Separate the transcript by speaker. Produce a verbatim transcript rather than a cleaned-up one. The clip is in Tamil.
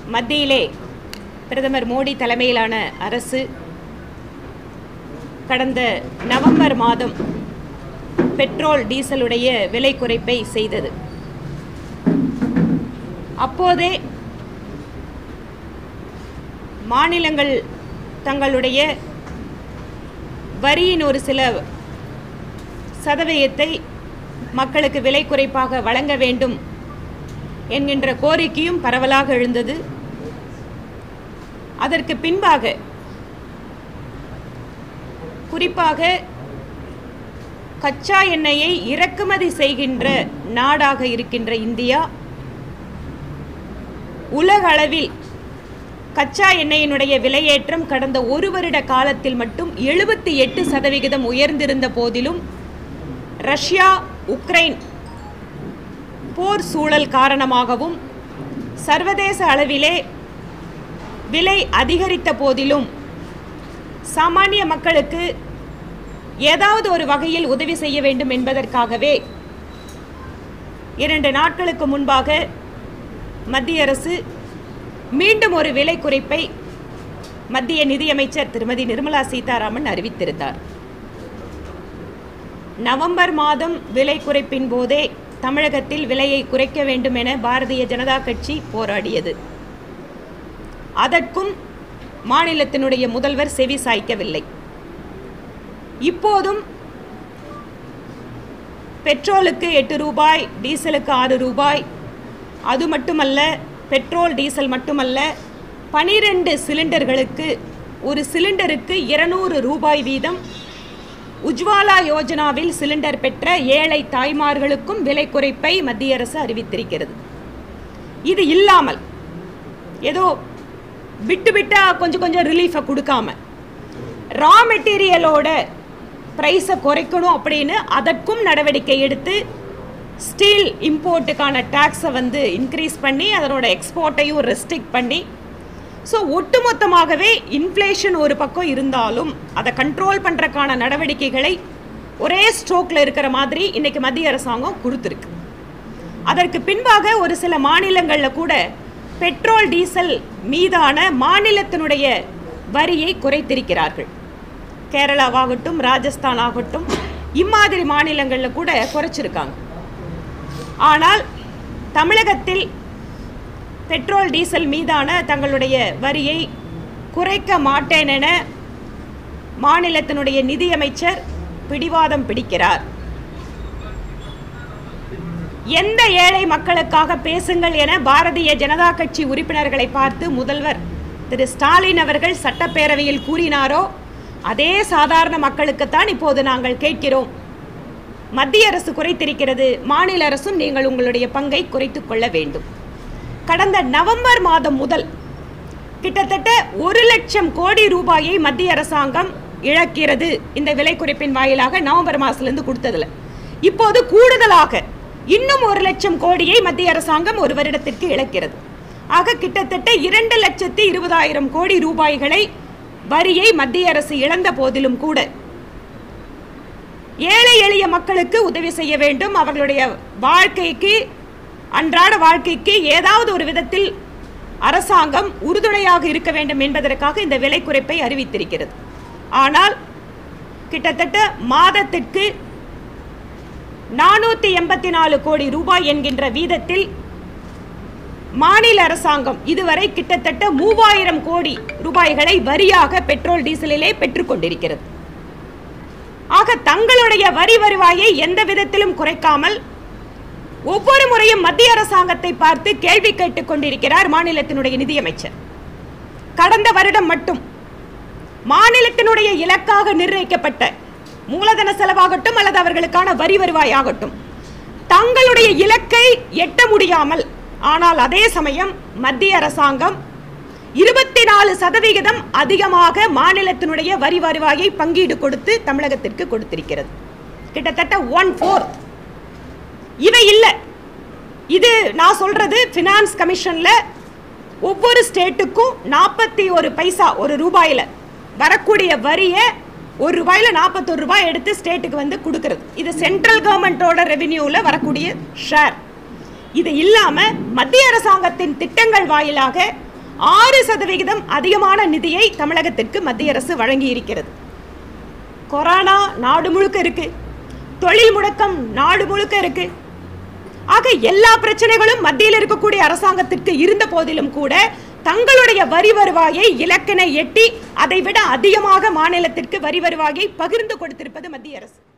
Speaker 1: மத்தியிலே பிரதமர் மோடி தலைமையிலான அரசு கடந்த நவம்பர் மாதம் பெட்ரோல் டீசலுடைய விலை குறைப்பை செய்தது. அப்போதே மாநிலங்கள் தங்களுடைய வரியின் ஒரு சில சதவீதத்தை மக்களுக்கு விலை குறைப்பாக வழங்க வேண்டும் என்கின்ற கோரிக்கையும் பரவலாக எழுந்தது. அதற்கு பின்பாக குறிப்பாக கச்சா எண்ணெயை இறக்குமதி செய்கின்ற நாடாக இருக்கின்ற இந்தியா உலக அளவில் கச்சா எண்ணெயினுடைய விலையேற்றம் கடந்த ஒரு வருட காலத்தில் மட்டும் எழுபத்தி எட்டு சதவிகிதம் உயர்ந்திருந்த போதிலும் ரஷ்யா உக்ரைன் போர் சூழல் காரணமாகவும் சர்வதேச அளவிலே விலை அதிகரித்த போதிலும் சாமானிய மக்களுக்கு ஏதாவது ஒரு வகையில் உதவி செய்ய வேண்டும் என்பதற்காகவே இரண்டு நாட்களுக்கு முன்பாக மத்திய அரசு மீண்டும் ஒரு விலை குறைப்பை மத்திய நிதியமைச்சர் திருமதி நிர்மலா சீதாராமன் அறிவித்திருந்தார். நவம்பர் மாதம் விலை குறைப்பின் போதே தமிழகத்தில் விலையை குறைக்க வேண்டும் என பாரதிய ஜனதா கட்சி போராடியது. அதற்கும் மாநிலத்தினுடைய முதல்வர் செவி சாய்க்கவில்லை. இப்போதும் பெட்ரோலுக்கு எட்டு ரூபாய், டீசலுக்கு ஆறு ரூபாய், அது மட்டுமல்ல, பெட்ரோல் டீசல் மட்டுமல்ல, பனிரெண்டு சிலிண்டர்களுக்கு ஒரு சிலிண்டருக்கு இருநூறு ரூபாய் வீதம் உஜ்வாலா யோஜனாவில் சிலிண்டர் பெற்ற ஏழை தாய்மார்களுக்கும் விலை குறைப்பை மத்திய அரசு அறிவித்திருக்கிறது. இது இல்லாமல் ஏதோ விட்டு விட்டா கொஞ்சம் கொஞ்சம் ரிலீஃபை கொடுக்காம ரா மெட்டீரியலோட ப்ரைஸை குறைக்கணும் அப்படின்னு அதற்கும் நடவடிக்கை எடுத்து ஸ்டீல் இம்போர்ட்டுக்கான டேக்ஸை வந்து இன்க்ரீஸ் பண்ணி அதனோட எக்ஸ்போர்ட்டையும் ரெஸ்ட்ரிக்ட் பண்ணி, ஸோ ஒட்டுமொத்தமாகவே இன்ஃப்ளேஷன் ஒரு பக்கம் இருந்தாலும் அதை கண்ட்ரோல் பண்ணுறக்கான நடவடிக்கைகளை ஒரே ஸ்ட்ரோக்கில் இருக்கிற மாதிரி இன்றைக்கி மத்திய அரசாங்கம் கொடுத்துருக்கு. அதற்கு பின்பாக ஒரு சில மாநிலங்களில் கூட பெட்ரோல் டீசல் மீதான மாநிலத்தினுடைய வரியை குறைத்திருக்கிறார்கள். கேரளாவாகட்டும், ராஜஸ்தான் ஆகட்டும், இம்மாதிரி மாநிலங்களில் கூட குறைச்சிருக்காங்க. ஆனால் தமிழகத்தில் பெட்ரோல் டீசல் மீதான தங்களுடைய வரியை குறைக்க மாட்டேன் என மாநிலத்தினுடைய நிதியமைச்சர் பிடிவாதம் பிடிக்கிறார். எந்த ஏழை மக்களுக்காக பேசுங்கள் என பாரதிய ஜனதா கட்சி உறுப்பினர்களை பார்த்து முதல்வர் திரு ஸ்டாலின் அவர்கள் சட்டப்பேரவையில் கூறினாரோ அதே சாதாரண மக்களுக்குத்தான் இப்போது நாங்கள் கேட்கிறோம். மத்திய அரசு குறைத்திருக்கிறது, மாநில அரசும் நீங்கள் உங்களுடைய பங்கை குறைத்துக் கொள்ள வேண்டும். கடந்த நவம்பர் மாதம் முதல் கிட்டத்தட்ட ஒரு லட்சம் கோடி ரூபாயை மத்திய அரசாங்கம் இழக்கிறது இந்த விலை குறைப்பின் வாயிலாக. நவம்பர் மாதத்திலிருந்து கொடுத்ததில் இப்போது கூடுதலாக இன்னும் ஒரு லட்சம் கோடியை மத்திய அரசாங்கம் ஒரு வருடத்திற்கு இழக்கிறது. ஆக கிட்டத்தட்ட இரண்டு லட்சத்தி இருபதாயிரம் கோடி ரூபாய்களை வரியை மத்திய அரசு இழந்த போதிலும் கூட ஏழை எளிய மக்களுக்கு உதவி செய்ய வேண்டும், அவர்களுடைய வாழ்க்கைக்கு அன்றாட வாழ்க்கைக்கு ஏதாவது ஒரு விதத்தில் அரசாங்கம் உறுதுணையாக இருக்க வேண்டும் என்பதற்காக இந்த விலை குறைப்பை அறிவித்திருக்கிறது. ஆனால் கிட்டத்தட்ட மாதத்திற்கு நானூற்றி எண்பத்தி நாலு கோடி ரூபாய் என்கின்ற வீதத்தில் மாநில அரசாங்கம் இதுவரை கிட்டத்தட்ட மூவாயிரம் கோடி ரூபாய்களை வரியாக பெட்ரோல் டீசலிலே பெற்றுக்கொண்டிருக்கிறது. ஆக தங்களுடைய வரி வருவாயை எந்த விதத்திலும் குறைக்காமல் ஒவ்வொரு முறையும் மத்திய அரசாங்கத்தை பார்த்து கேள்வி கேட்டுக் கொண்டிருக்கிறார் மாநிலத்தினுடைய நிதியமைச்சர். கடந்த வருடம் மட்டும் மாநிலத்தினுடைய இலக்காக நிர்ணயிக்கப்பட்ட மூலதன செலவாகட்டும் அல்லது அவர்களுக்கான வரி வருவாயாகட்டும் தங்களுடைய இலக்கை எட்ட முடியாமல், ஆனால் அதே சமயம் மத்திய அரசாங்கம் இருபத்தி நாலு சதவிகிதம் அதிகமாக மாநிலத்தினுடைய வரி வருவாயை பங்கீடு கொடுத்து தமிழகத்திற்கு கொடுத்திருக்கிறது. கிட்டத்தட்ட ஒன் ஃபோர்த். இவை இல்லை, இது நான் சொல்றது பினான்ஸ் கமிஷன்ல ஒவ்வொரு ஸ்டேட்டுக்கும் நாற்பத்தி ஒரு பைசா ஒரு ரூபாயில வரக்கூடிய வரியை ஒரு ரூபாயில நாற்பத்தொரு ரூபாய் எடுத்து ஸ்டேட்டுக்கு வந்து கொடுக்கிறது. இது சென்ட்ரல் கவர்மெண்டோட ரெவென்யூல வரக்கூடிய ஷேர். இது இல்லாம மத்திய அரசாங்கத்தின் திட்டங்கள் வாயிலாக ஆறு சதவிகிதம் அதிகமான நிதியை தமிழகத்திற்கு மத்திய அரசு வழங்கி இருக்கிறது. கொரோனா நாடு முழுக்க இருக்கு, தொழில் முடக்கம் நாடு முழுக்க இருக்கு. ஆக எல்லா பிரச்சனைகளும் மத்தியில் இருக்கக்கூடிய அரசாங்கத்திற்கு இருந்த போதிலும் கூட தங்களுடைய வரி வருவாயை இலக்கினை எட்டி அதைவிட அதிகமாக மாநிலத்திற்கு வரி வருவாயை பகிர்ந்து கொடுத்திருப்பது மத்திய அரசு.